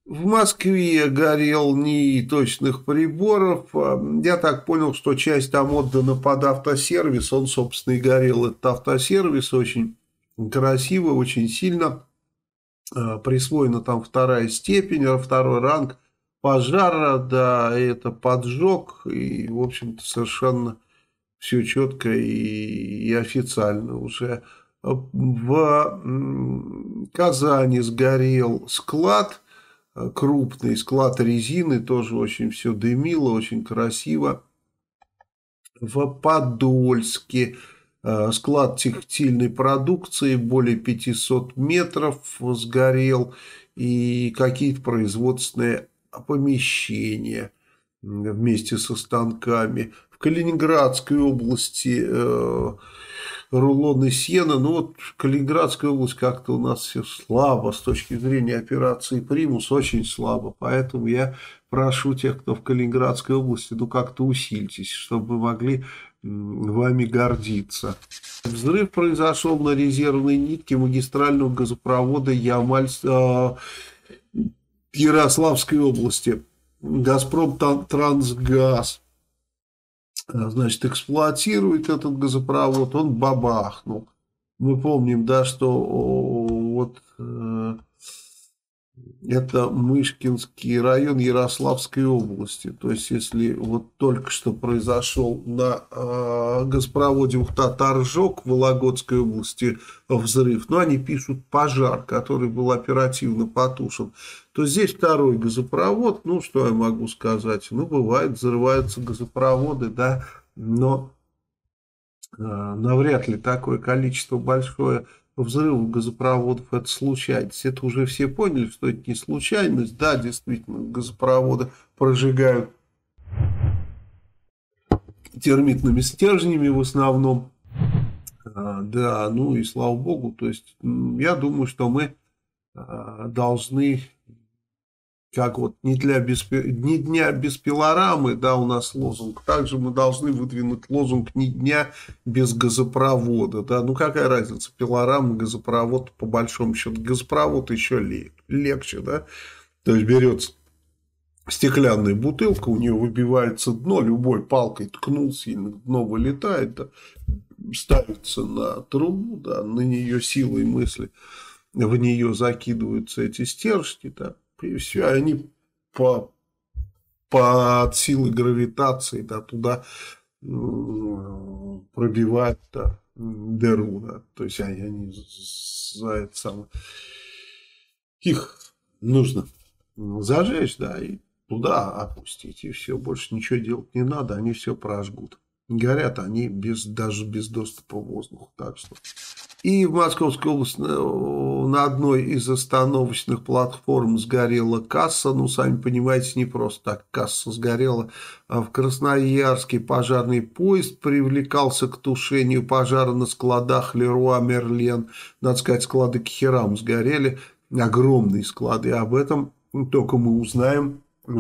В Москве горел НИИ точных приборов. Я так понял, что часть там отдана под автосервис. Он, собственно, и горел. Этот автосервис очень красиво, очень сильно. Присвоена там вторая степень, второй ранг пожара. Да, это поджог. И, в общем-то, совершенно все четко и официально уже. В Казани сгорел склад, крупный склад резины, тоже очень все дымило, очень красиво. В Подольске склад текстильной продукции, более 500 метров сгорел, и какие-то производственные помещения вместе со станками. В Калининградской области рулоны сена. Ну вот Калининградская область как-то у нас все слабо с точки зрения операции «Примус», очень слабо. Поэтому я прошу тех, кто в Калининградской области, ну как-то усильтесь, чтобы мы могли вами гордиться. Взрыв произошел на резервной нитке магистрального газопровода Ямаль Ярославской области. Газпром Трансгаз, значит, эксплуатирует этот газопровод, он бабахнул. Мы помним, да, что вот это Мышкинский район Ярославской области. То есть, если вот только что произошел на газопроводе Ухта-Торжок в Вологодской области взрыв, но они пишут пожар, который был оперативно потушен, то здесь второй газопровод. Ну, что я могу сказать? Ну, бывает, взрываются газопроводы, да, но навряд ли такое количество большое взрывов газопроводов это случайность. Это уже все поняли, что это не случайность. Да, действительно, газопроводы прожигают термитными стержнями в основном. Да, ну и слава богу. То есть, я думаю, что мы должны, как вот не дня без пилорамы, да, у нас лозунг, также мы должны выдвинуть лозунг «Ни дня без газопровода», да, ну какая разница, пилорама, газопровод, по большому счету, газопровод еще легче, да, то есть берется стеклянная бутылка, у нее выбивается дно, любой палкой ткнул сильно, дно вылетает, да, ставится на трубу, да, на нее силой мысли, в нее закидываются эти стержни, да, и все, они под силой гравитации, да, туда пробивают, да, дыру, да, то есть они за это самое, их нужно зажечь, да, и туда опустить, и все, больше ничего делать не надо, они все прожгут. Горят они даже без доступа в воздух, так что. И в Московской области на одной из остановочных платформ сгорела касса. Ну, сами понимаете, не просто так касса сгорела. А в Красноярске пожарный поезд привлекался к тушению пожара на складах Леруа Мерлен. Надо сказать, склады Кхерам сгорели. Огромные склады. Об этом только мы узнаем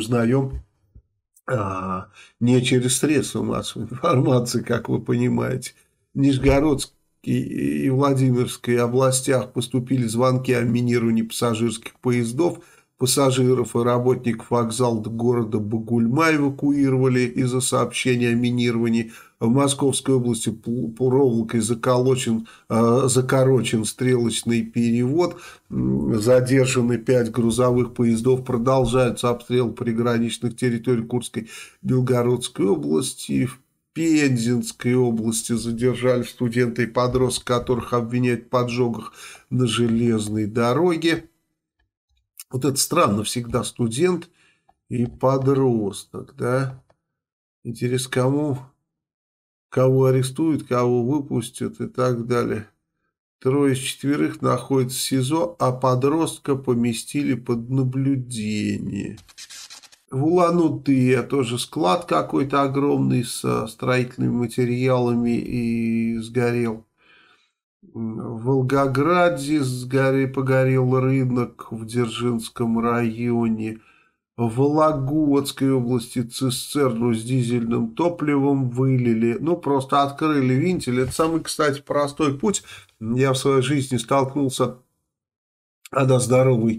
не через средства массовой информации, как вы понимаете. Нижегородск и Владимирской областях поступили звонки о минировании пассажирских поездов. Пассажиров и работников вокзала города Бугульма эвакуировали из-за сообщения о минировании. В Московской области проволокой закорочен стрелочный перевод. Задержаны 5 грузовых поездов. Продолжаются обстрелы приграничных территорий Курской, Белгородской области. В Пензенской области задержали студента и подростка, которых обвиняют в поджогах на железной дороге. Вот это странно, всегда студент и подросток, да? Интересно, кого арестуют, кого выпустят и так далее. 3 из 4 находятся в СИЗО, а подростка поместили под наблюдение. В Улан-Удэ тоже склад какой-то огромный со строительными материалами и сгорел. В Волгограде погорел рынок в Дзержинском районе. В Вологодской области цистерну с дизельным топливом вылили. Ну, просто открыли вентиль. Это самый, кстати, простой путь. Я в своей жизни столкнулся, когда здоровый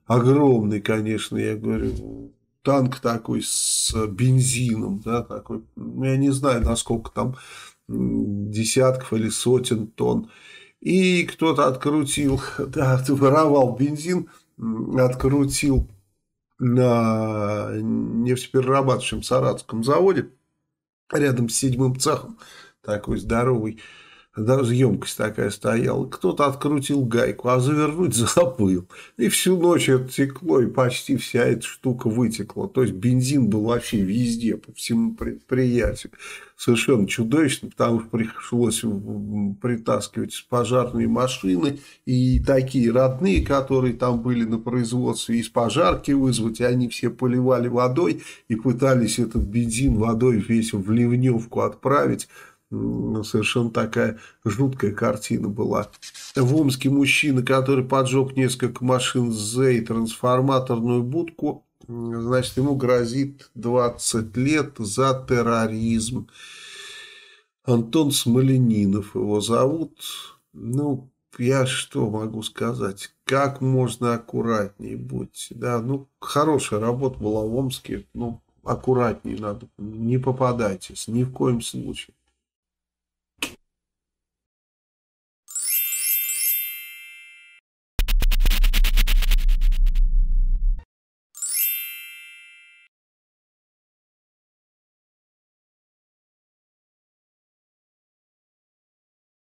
огромный, конечно, я говорю, танк такой с бензином, да, такой, ну, я не знаю, насколько там десятков или сотен тонн. И кто-то открутил, да, воровал бензин, открутил на нефтеперерабатывающем Саратовском заводе, рядом с седьмым цехом, такой здоровый, даже емкость такая стояла. Кто-то открутил гайку, а завернуть забыл. И всю ночь это текло, и почти вся эта штука вытекла. То есть бензин был вообще везде, по всему предприятию. Совершенно чудовищно, потому что пришлось притаскивать пожарные машины. И такие родные, которые там были на производстве, из пожарки вызвать. И они все поливали водой и пытались этот бензин водой весь в ливневку отправить. Совершенно такая жуткая картина была. В Омске мужчина, который поджег несколько машин ЗЭ и трансформаторную будку, значит, ему грозит 20 лет за терроризм. Антон Смоленинов его зовут. Ну, я что могу сказать? Как можно аккуратнее будь. Да, ну, хорошая работа была в Омске. Ну, аккуратнее надо. Не попадайтесь ни в коем случае.